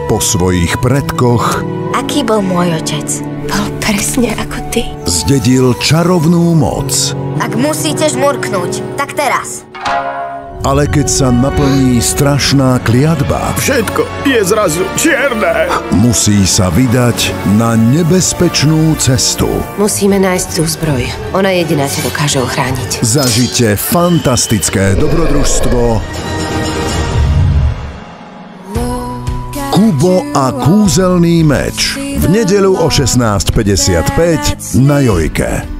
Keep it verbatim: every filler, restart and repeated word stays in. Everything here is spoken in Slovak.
po svojich predkoch, aký bol môj otec? Bol presne ako ty. zdedil čarovnú moc. Ak musíte žmurknúť, tak teraz. Ale keď sa naplní strašná kliatba, všetko je zrazu čierne. Musí sa vydať na nebezpečnú cestu. Musíme nájsť tú zbroj. Ona jediná ťa dokáže ochrániť. Zažite fantastické dobrodružstvo Kubo a kúzelný meč v nedeľu o šestnástej päťdesiatpäť na Jojke.